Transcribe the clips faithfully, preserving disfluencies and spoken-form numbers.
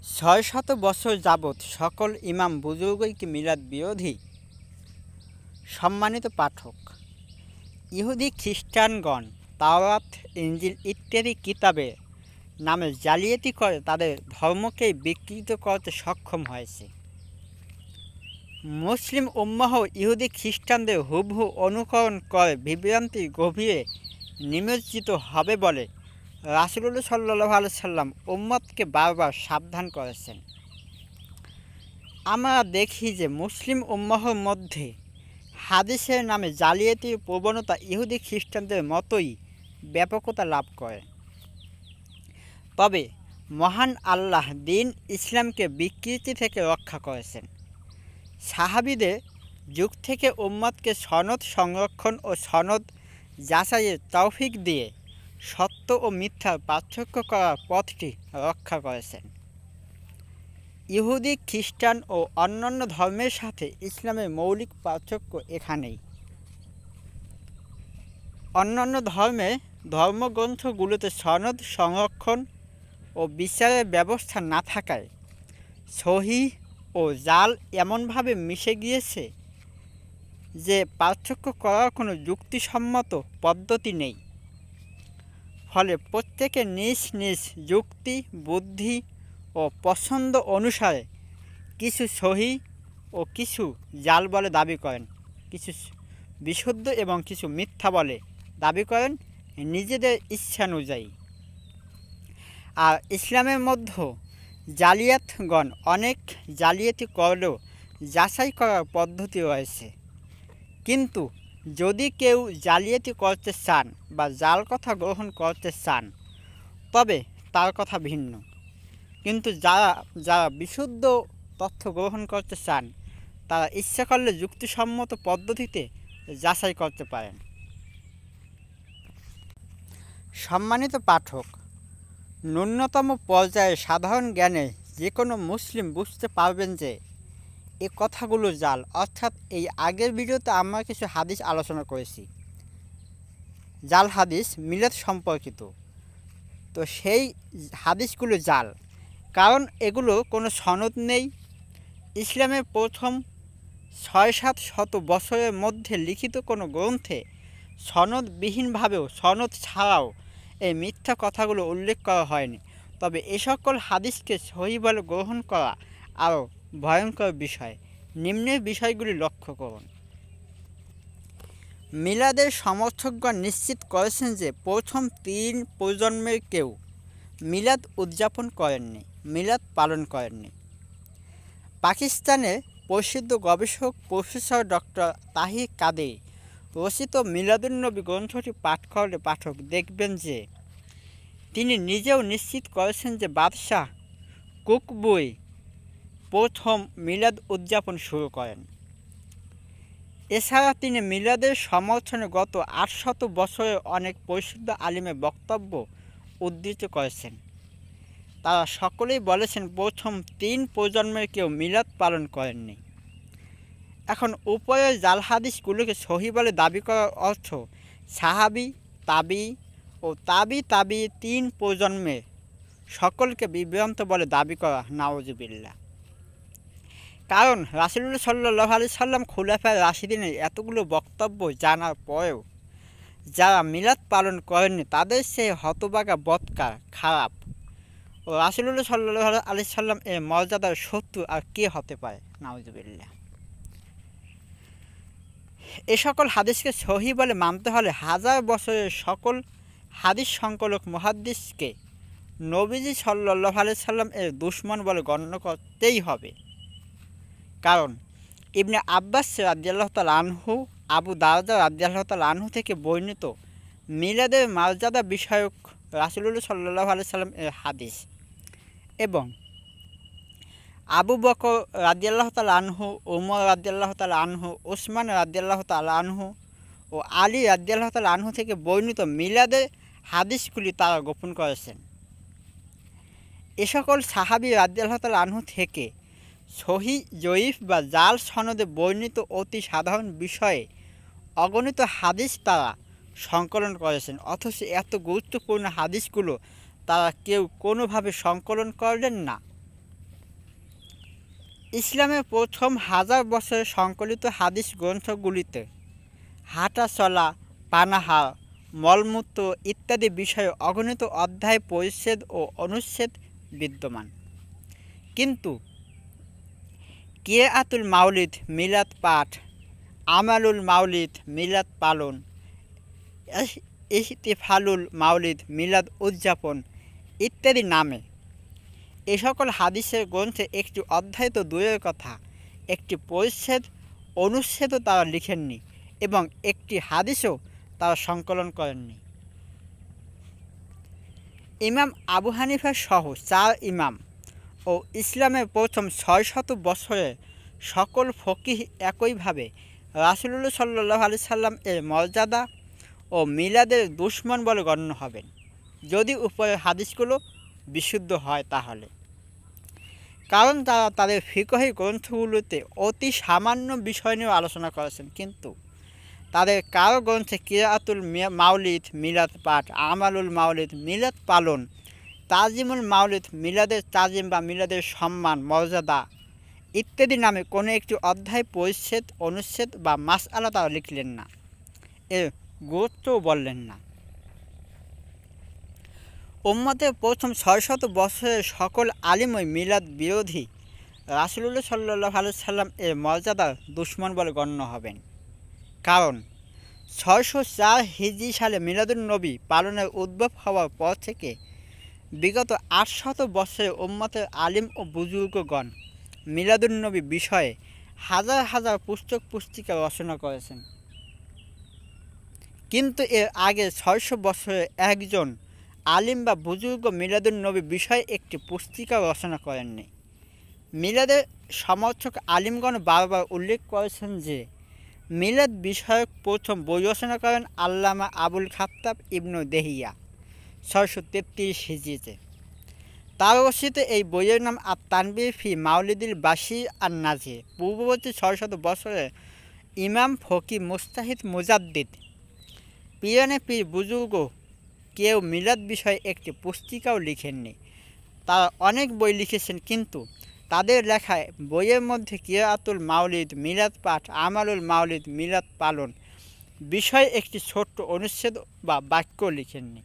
ছয় শত বছর যাবৎ সকল ইমাম বুজুর্গই কি মিলাদ বিরোধী? সম্মানিত পাঠক, ইহুদি খ্রিস্টানগণ তাওরাত, ইনজিল ইত্যাদি কিতাবে নামে জালিয়াতি করে তাদের ধর্মকেই বিকৃত করতে সক্ষম হয়েছে। মুসলিম উম্মাহ ইহুদি খ্রিস্টানদের হুবহু অনুকরণ করে বিভ্রান্তির গভীরে নিমজ্জিত হবে বলে রাসূলুল্লাহ সাল্লাল্লাহু আলাইহি সাল্লাম উম্মতকে বারবার সাবধান করেছেন। আমরা দেখি যে মুসলিম উম্মাহর মধ্যে হাদিসের নামে জালিয়াতির প্রবণতা ইহুদি খ্রিস্টানদের মতোই ব্যাপকতা লাভ করে। তবে মহান আল্লাহ দ্বীন ইসলামকে বিকৃতি থেকে রক্ষা করেছেন। সাহাবীদের যুগ থেকে উম্মতকে সনদ সংরক্ষণ ও সনদ যাচাইয়ের তৌফিক দিয়ে সত্য ও মিথ্যার পার্থক্য করার পথটি রক্ষা করেছেন। ইহুদি, খ্রিস্টান ও অন্যান্য ধর্মের সাথে ইসলামের মৌলিক পার্থক্য এখানেই। অন্যান্য ধর্মে ধর্মগ্রন্থগুলোতে সনদ সংরক্ষণ ও বিচারের ব্যবস্থা না থাকায় সহিহ ও জাল এমনভাবে মিশে গিয়েছে যে পার্থক্য করার কোনো যুক্তিসম্মত পদ্ধতি নেই। ফলে প্রত্যেকে নিজ নিজ যুক্তি, বুদ্ধি ও পছন্দ অনুসারে কিছু সহিহ ও কিছু জাল বলে দাবি করেন, কিছু বিশুদ্ধ এবং কিছু মিথ্যা বলে দাবি করেন নিজেদের ইচ্ছানুযায়ী। আর ইসলামের মধ্যে জালিয়াতগণ অনেক জালিয়াতি করলেও যাচাই করার পদ্ধতি রয়েছে। কিন্তু যদি কেউ জালিয়াতি করতে চান বা জাল কথা গ্রহণ করতে চান তবে তার কথা ভিন্ন। কিন্তু যারা যারা বিশুদ্ধ তথ্য গ্রহণ করতে চান তারা ইচ্ছা করলে যুক্তিসম্মত পদ্ধতিতে যাচাই করতে পারেন। সম্মানিত পাঠক, ন্যূনতম পর্যায়ে সাধারণ জ্ঞানে যে কোনো মুসলিম বুঝতে পারবেন যে এ কথাগুলো জাল। অর্থাৎ এই আগের ভিডিওতে আমরা কিছু হাদিস আলোচনা করেছি, জাল হাদিস মিলাদ সম্পর্কিত। তো সেই হাদিসগুলো জাল, কারণ এগুলো কোনো সনদ নেই। ইসলামের প্রথম ছয় সাত শত বছরের মধ্যে লিখিত কোনো গ্রন্থে সনদবিহীনভাবেও সনদ ছাড়াও এই মিথ্যা কথাগুলো উল্লেখ করা হয়নি। তবে এ সকল হাদিসকে সহিহ বলে গ্রহণ করা আরও ভয়ঙ্কর বিষয়। নিম্নের বিষয়গুলি লক্ষ্য করুন। মিলাদের সমর্থকগণ নিশ্চিত করেছেন যে প্রথম তিন প্রজন্মের কেউ মিলাদ উদযাপন করেননি, মিলাদ পালন করেননি। পাকিস্তানের প্রসিদ্ধ গবেষক প্রফেসর ডক্টর তাহির কাদের রচিত মিলাদুন্নবী গ্রন্থটি পাঠ করলে পাঠক দেখবেন যে তিনি নিজেও নিশ্চিত করেছেন যে বাদশাহ কুকবুই প্রথম মিলাদ উদযাপন শুরু করেন। এছাড়া তিনি মিলাদের সমর্থনে গত আটশত বছরের অনেক পরিশুদ্ধ আলিমের বক্তব্য উদ্ধৃত করেছেন। তারা সকলেই বলেছেন প্রথম তিন প্রজন্মের কেউ মিলাদ পালন করেননি। এখন উপরের জাল হাদিসগুলোকে সহিহ বলে দাবি করার অর্থ সাহাবী, তাবি ও তাবি তাবি তিন প্রজন্মের সকলকে বিভ্রান্ত বলে দাবি করা, নাউজুবিল্লাহ। কারণ রাসূলুল্লাহ সাল্লাল্লাহু আলাইহি সাল্লাম খুলাফায়ে রাশিদিনের এতগুলো বক্তব্য জানার পরেও যারা মিলাদ পালন করেননি তাদের সে হতভাগা, বদকার, খারাপ ও রাসূলুল্লাহ সাল্লাল্লাহু আলাইহি সাল্লাম এর মর্যাদার শত্রু আর কে হতে পারে, নাউজুবিল্লাহ। এ সকল হাদিসকে সহিহ বলে মানতে হলে হাজার বছরের সকল হাদিস সংকলক মুহাদ্দিসকে নবীজি সাল্লাল্লাহু আলাইহি সাল্লাম এর দুশমন বলে গণ্য করতেই হবে। কারণ ইবনে আব্বাস রাদিয়াল্লাহু তাআলা আনহু, আবু দারদা রাদিয়াল্লাহু তাআলা আনহু থেকে বর্ণিত মিলাদের মর্যাদা বিষয়ক রাসূলুল্লাহ সাল্লাল্লাহু আলাইহি সাল্লাম এর হাদিস এবং আবু বকর রাদিয়াল্লাহু তাআলা আনহু, ওমর রাদিয়াল্লাহু তাআলা আনহু, ওসমান রাদিয়াল্লাহু তাআলা আনহু ও আলী রাদিয়াল্লাহু তাআলা আনহু থেকে বর্ণিত মিলাদের হাদিসগুলি তারা গোপন করেছেন। এ সকল সাহাবী রাদিয়াল্লাহু তাআলা আনহু থেকে সহিহ, জয়ীফ বা জাল সনদে বর্ণিত অতি সাধারণ বিষয়ে অগণিত হাদিস তারা সংকলন করেছেন। অথচ এত গুরুত্বপূর্ণ হাদিসগুলো তারা কেউ কোনোভাবে সংকলন করলেন না। ইসলামের প্রথম হাজার বছরের সংকলিত হাদিস গ্রন্থগুলিতে হাঁটা চলা, পানাহার, মলমূত্র ইত্যাদি বিষয়ে অগণিত অধ্যায়, পরিচ্ছেদ ও অনুচ্ছেদ বিদ্যমান। কিন্তু কিরাআতুল মাউলিদ, মিলাদ পাঠ, আমালুল মাউলিদ, মিলাদ পালন, ইহতিফালুল মাউলিদ, মিলাদ উদযাপন ইত্যাদি নামে এ সকল হাদিসের গ্রন্থে একটি অধ্যায় তো দূরের কথা, একটি পরিচ্ছেদ অনুচ্ছেদও তারা লিখেননি এবং একটি হাদিসও তারা সংকলন করেননি। ইমাম আবু হানিফা সহ চার ইমাম ও ইসলামের প্রথম ছয় শত বছরে সকল ফকিহ একইভাবে রাসূলুল্লাহ সাল্লাল্লাহু আলাইহি সাল্লাম এর মর্যাদা ও মিলাদের দুশমন বলে গণ্য হবেন, যদি উপরের হাদিসগুলো বিশুদ্ধ হয় তাহলে। কারণ তারা তাদের ফিকহি গ্রন্থগুলোতে অতি সামান্য বিষয় নিয়েও আলোচনা করেছেন, কিন্তু তাদের কারো গ্রন্থে কিরাআতুল মাউলিদ, মিলাদ পাঠ, আমালুল মাউলিদ, মিলাদ পালন, তাজিমুল মাউলিদ, মিলাদের তাজিম বা মিলাদের সম্মান মর্যাদা ইত্যাদি নামে কোনো একটি অধ্যায়, পরিচ্ছেদ, অনুচ্ছেদ বা মাসআলা তারা লিখলেন না, এর গুরুত্বও বললেন না। উম্মতের প্রথম ছয় শত বছরের সকল আলিমই মিলাদ বিরোধী, রাসূলুল্লাহ সাল্লাল্লাহু আলাইহি সাল্লাম এর মর্যাদার দুশমন বলে গণ্য হবেন। কারণ ছয়শো চার হিজরি সালে মিলাদুন্নবী পালনের উদ্ভব হওয়ার পর থেকে বিগত আটশত বছরে উম্মতের আলিম ও বুজুর্গগণ মিলাদুন্নবী বিষয়ে হাজার হাজার পুস্তক পুস্তিকা রচনা করেছেন, কিন্তু এর আগে ছয়শো বছরে একজন আলিম বা বুজুর্গ মিলাদুন্নবী বিষয়ে একটি পুস্তিকা রচনা করেননি। মিলাদের সমর্থক আলিমগণ বারবার উল্লেখ করেছেন যে মিলাদ বিষয়ক প্রথম বই রচনা করেন আল্লামা আবুল খাত্তাব ইবনু দেহিয়া ছয়শো তেত্রিশ হিজরিতে। তার রচিত এই বইয়ের নাম আত তানবীর ফি মাউলিদিল বাশির আন নাজির। পূর্ববর্তী ছয়শত বছরে ইমাম, ফকি, মুস্তাহিদ, মুজাদ্দিদ, পিরানে পীর বুজুর্গ কেউ মিলাদ বিষয়ে একটি পুস্তিকাও লিখেননি। তারা অনেক বই লিখেছেন, কিন্তু তাদের লেখায় বইয়ের মধ্যে কিরাআতুল মাউলিদ, মিলাদ পাঠ, আমালুল মাউলিদ, মিলাদ পালন বিষয়ে একটি ছোট্ট অনুচ্ছেদ বা বাক্য লিখেননি।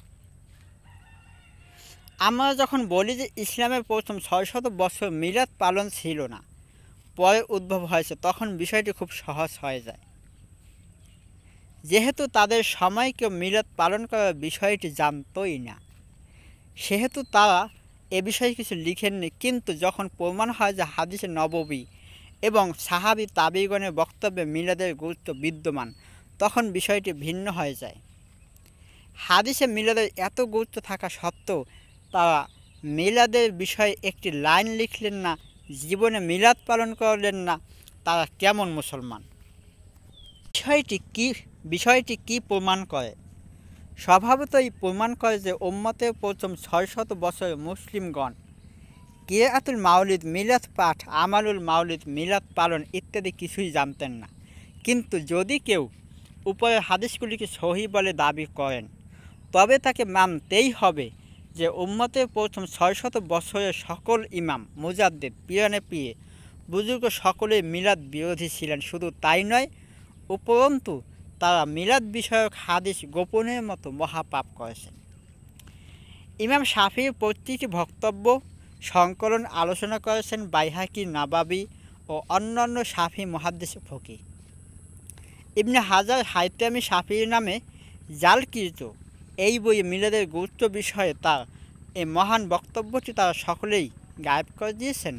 আমরা যখন বলি যে ইসলামের প্রথম ছয় শত বছর মিলাদ পালন ছিল না, পরে উদ্ভব হয়েছে, তখন বিষয়টি খুব সহজ হয়ে যায়। যেহেতু তাদের সময় কেউ মিলাদ পালন করার বিষয়টি জানতই না, সেহেতু তারা এ বিষয়ে কিছু লিখেননি। কিন্তু যখন প্রমাণ হয় যে হাদিসে নববী এবং সাহাবী তাবিগণের বক্তব্যে মিলাদের গুরুত্ব বিদ্যমান, তখন বিষয়টি ভিন্ন হয়ে যায়। হাদিসে মিলাদের এত গুরুত্ব থাকা সত্ত্বেও তারা মিলাদের বিষয়ে একটি লাইন লিখলেন না, জীবনে মিলাদ পালন করলেন না, তারা কেমন মুসলমান? বিষয়টি কি বিষয়টি কি প্রমাণ করে? স্বভাবতই প্রমাণ করে যে উম্মতের প্রথম ছয় শত বছরে মুসলিমগণ কিরাআতুল মাউলিদ, মিলাদ পাঠ, আমালুল মাউলিদ, মিলাদ পালন ইত্যাদি কিছুই জানতেন না। কিন্তু যদি কেউ উপরের হাদিসগুলিকে সহি বলে দাবি করেন, তবে তাকে মানতেই হবে যে উম্মতের প্রথম ছয় শত বছরের সকল ইমাম, মুজাদ্দিদ, পিরানে পীর বুজুর্গ সকলেই মিলাদ বিরোধী ছিলেন। শুধু তাই নয়, উপরন্তু তারা মিলাদ বিষয়ক হাদিস গোপনের মতো মহাপাপ করেছেন। ইমাম শাফিঈর প্রতিটি বক্তব্য সংকলন আলোচনা করেছেন বাইহাকি, নাবাবী ও অন্যান্য শাফিঈ মুহাদ্দিস ফকিহ। ইবনে হাজার হাইতামি শাফিঈর নামে জালকৃত এই বইয়ে মিলাদের গুরুত্ব বিষয়ে তার এই মহান বক্তব্যটি তারা সকলেই গায়েব করে দিয়েছেন।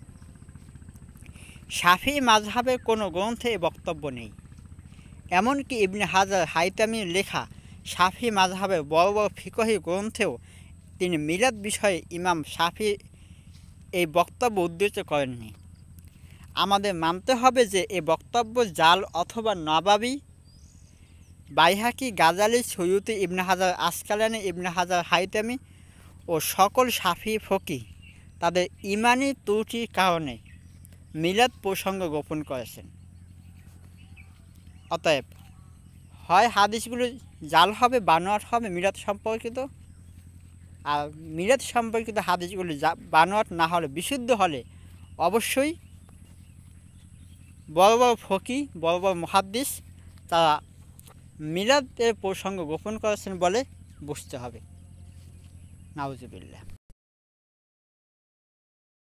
শাফিঈ মাযহাবের কোনো গ্রন্থে এ বক্তব্য নেই। এমনকি ইবনে হাজার হাইতামির লেখা শাফিঈ মাযহাবের বড় বড় ফিকহি গ্রন্থেও তিনি মিলাদ বিষয়ে ইমাম শাফিঈ এই বক্তব্য উদ্ধৃত করেননি। আমাদের মানতে হবে যে এ বক্তব্য জাল অথবা নবাবী, বাইহাকি, গাজালি, সৈয়ুতি, ইবনে হাজার আসকালানি, ইবনে হাজার হাইতামি ও সকল শাফিঈ ফকিহ তাদের ইমানি ত্রুটির কারণে মিলাদ প্রসঙ্গ গোপন করেছেন। অতএব হয় হাদিসগুলো জাল হবে, বানোয়াট হবে মিলাদ সম্পর্কিত, আর মিলাদ সম্পর্কিত হাদিসগুলি বানোয়াট না হলে, বিশুদ্ধ হলে অবশ্যই বড় বড় ফকি বড় বড় মুহাদ্দিস তারা মিলাদের প্রসঙ্গ গোপন করেছেন বলে বুঝতে হবে। নাউজুবিল্লাহ।